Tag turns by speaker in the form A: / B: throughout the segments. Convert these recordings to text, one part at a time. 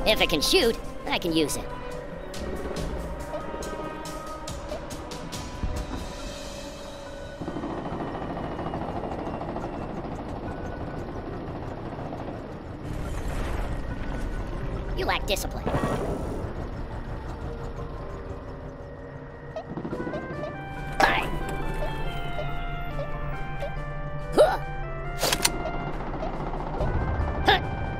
A: If it can shoot, I can use it. You lack discipline. Hi. Huh. Huh.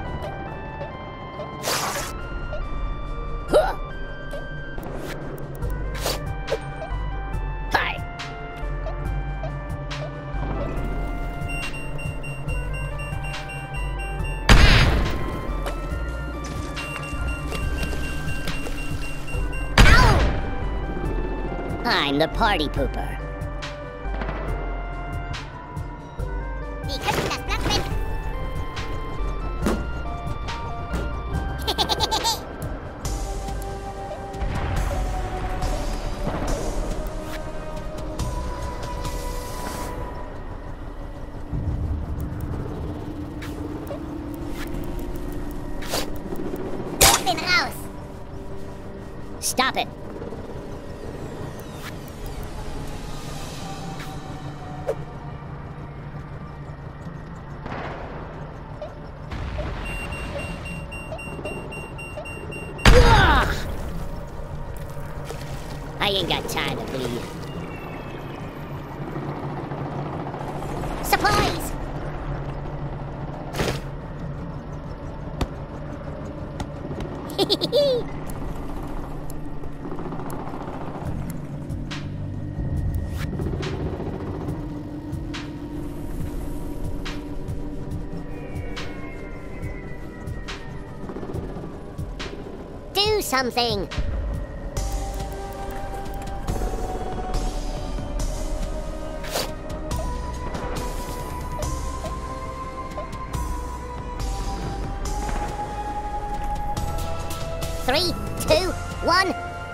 A: Huh. Hi. I'm the party pooper.
B: Die könnten das Blatt wenden. Ich bin raus.
A: Stop it. I ain't got time to bleed.
B: Supplies.
A: Do something.
B: Three, two, one.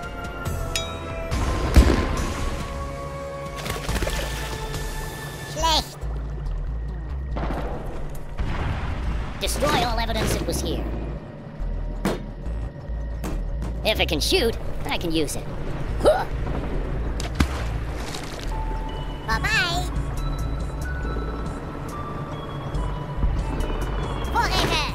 B: Schlecht.
A: Destroy all evidence it was here. If it can shoot, I can use it. Huh.
B: Vorbei. Vorräte.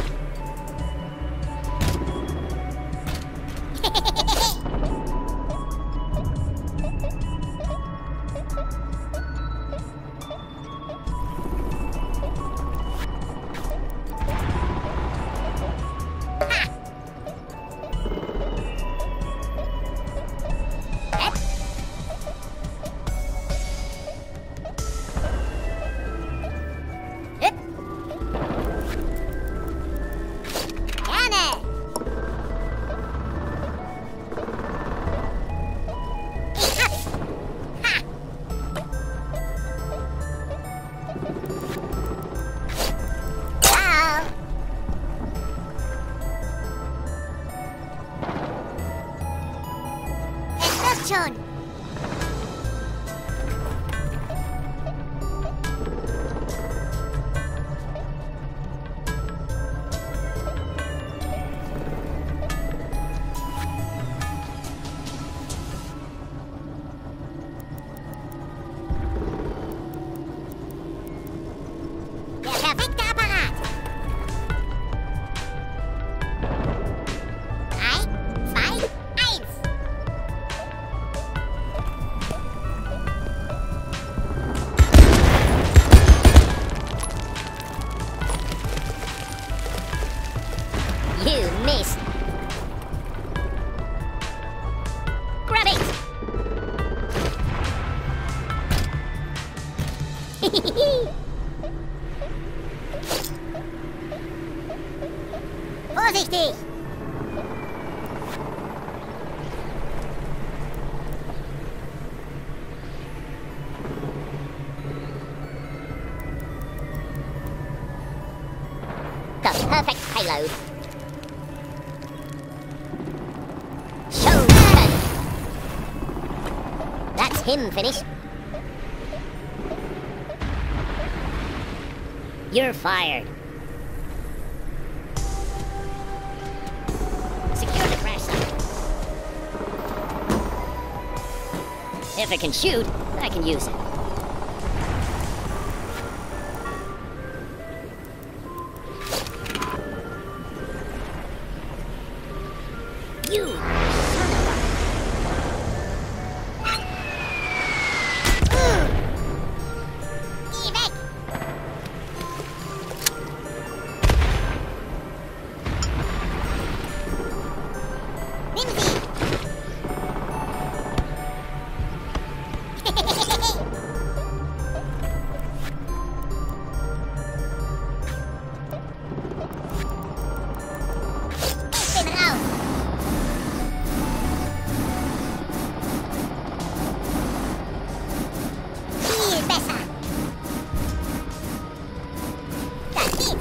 B: Schon. Der perfekte Apparat. 3, 2, 1.
A: You missed. Grab it.
B: Vorsichtig.
A: The perfect payload. Show turn. That's him finished. You're fired. If it can shoot, I can use it. You son of a...
B: Geh weg! Nimm sie! Ich bin raus! Viel besser! Das geht!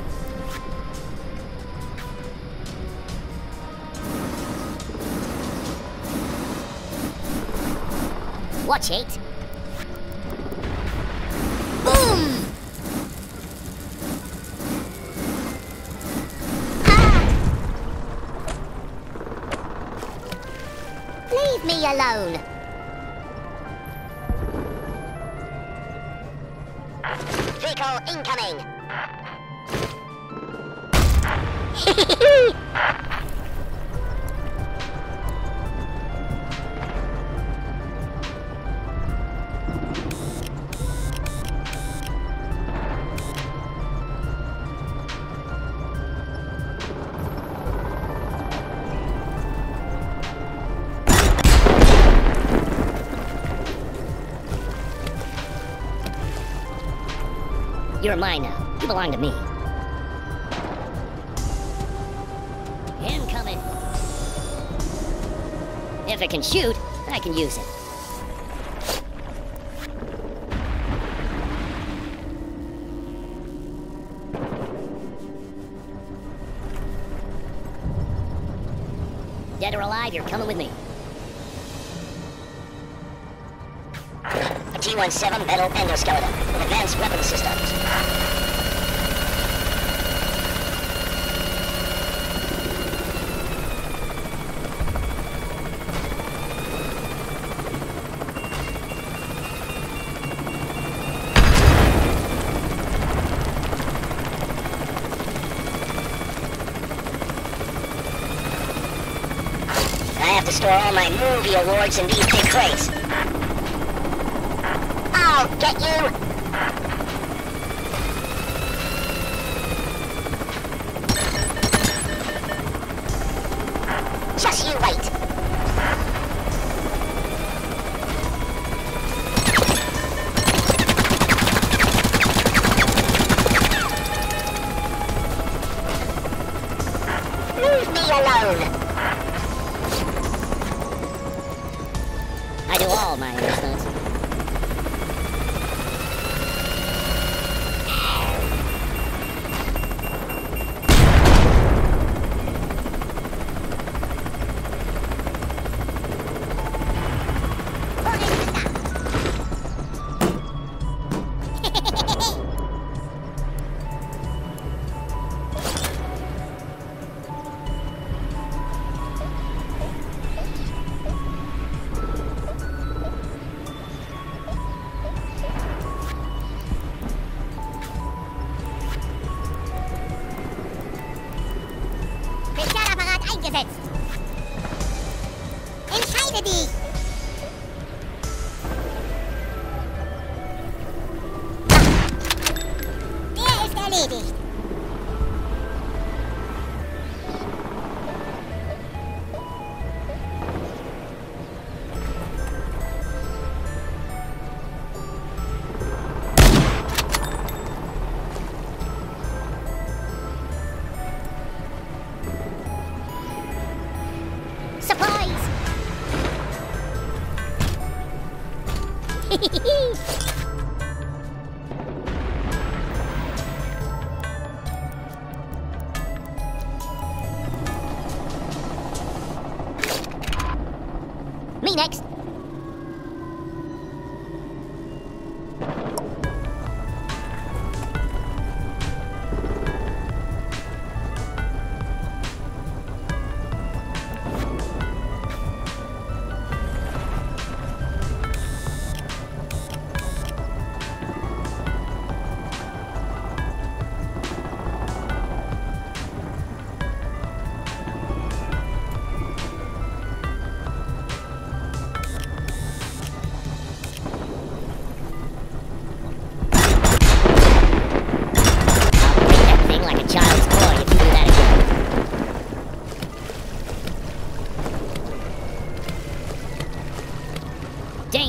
A: Watch it.
B: Boom! Ah! Leave me alone! Vehicle incoming!
A: You're mine now. You belong to me. Incoming. If it can shoot, I can use it. Dead or alive, you're coming with me.
C: A T-17 metal endoskeleton with advanced weapon systems. I have to store all my movie awards in these big crates. I'll get you! Just you wait! Leave me alone!
A: I do all my stunts.
B: Spezialapparat eingesetzt! Entscheide dich! Der ist erledigt!
A: Surprise! Me next.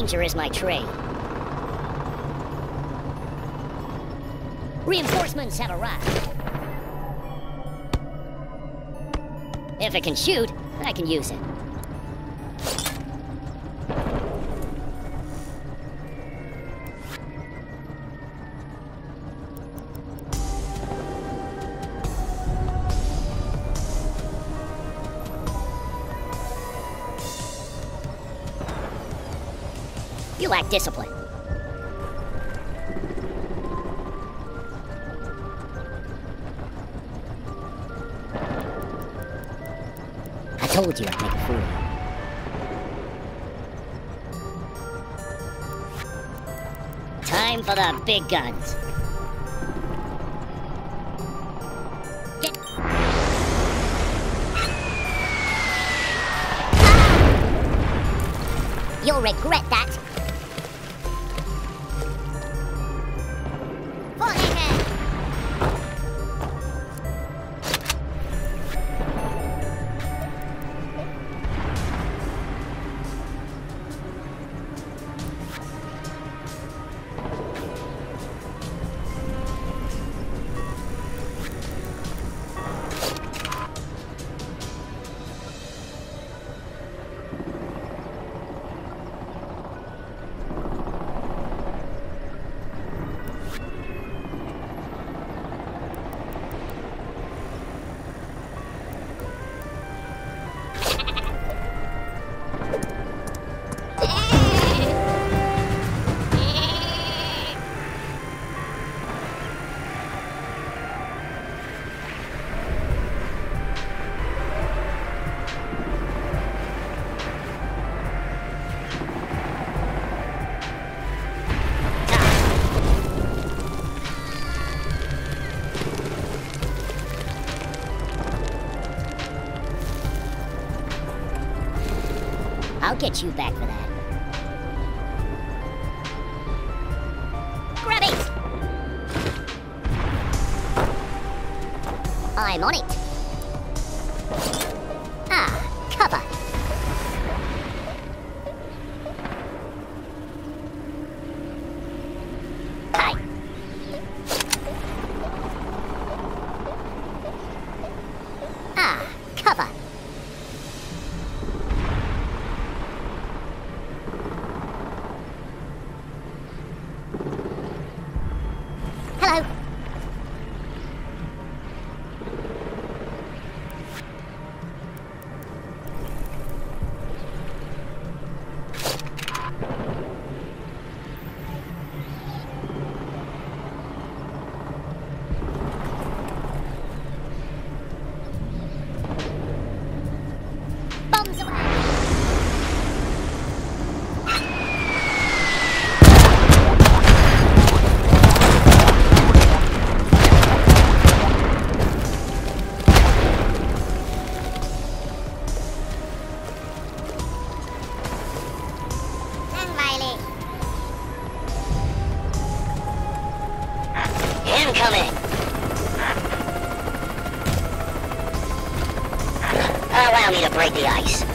A: Danger is my trade. Reinforcements have arrived. If it can shoot, I can use it. You lack discipline. I told you I'd make a fool of you. Time for the big guns. Get...
B: You'll regret that.
A: I'll get you back for that. Grab it!
B: I'm on it. Ah, cover.
A: Hi.
B: Ah, cover. Hello. Bombs away. Langweilig.
C: Incoming! Allow me to break the ice.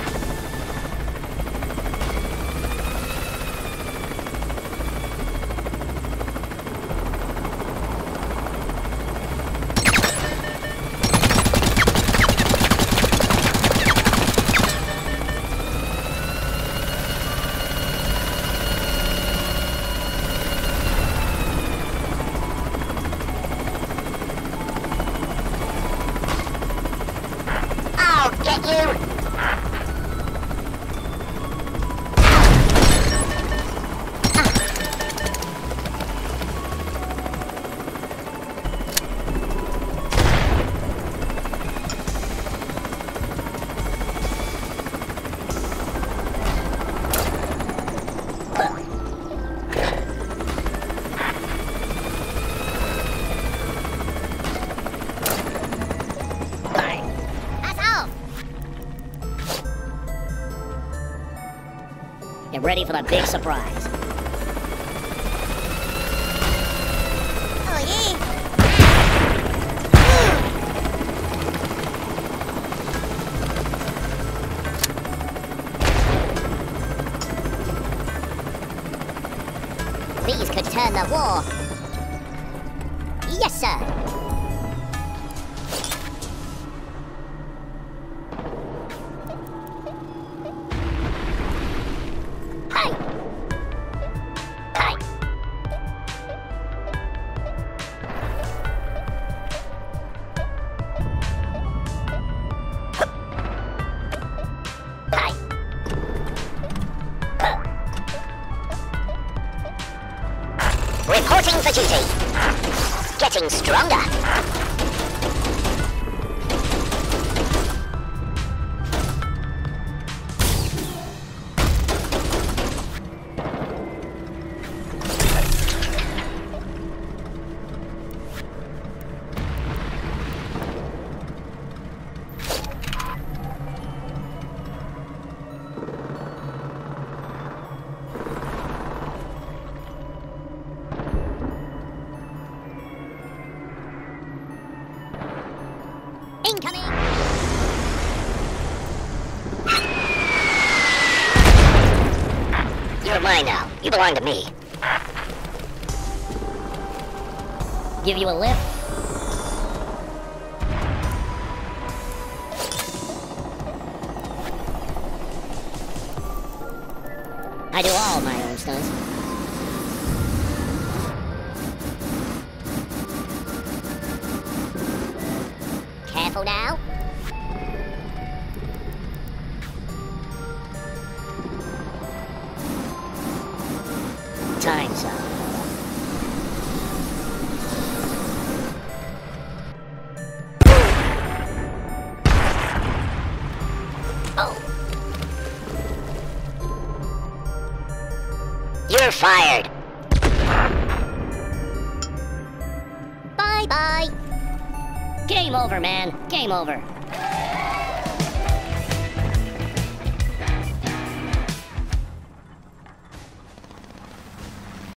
C: I'll get you!
B: Pass auf.
A: Get ready for the big surprise.
B: Oh je. return the war. Yes, sir. Hey! Hey!
C: Reporting for duty. Getting stronger.
B: Incoming!
C: You're mine now. You belong to me.
A: Give you a lift? I do all my own stunts.
B: Careful now.
A: Time's up.
B: Oh,
C: You're fired.
B: bye-bye.
A: Game over, man. Game over.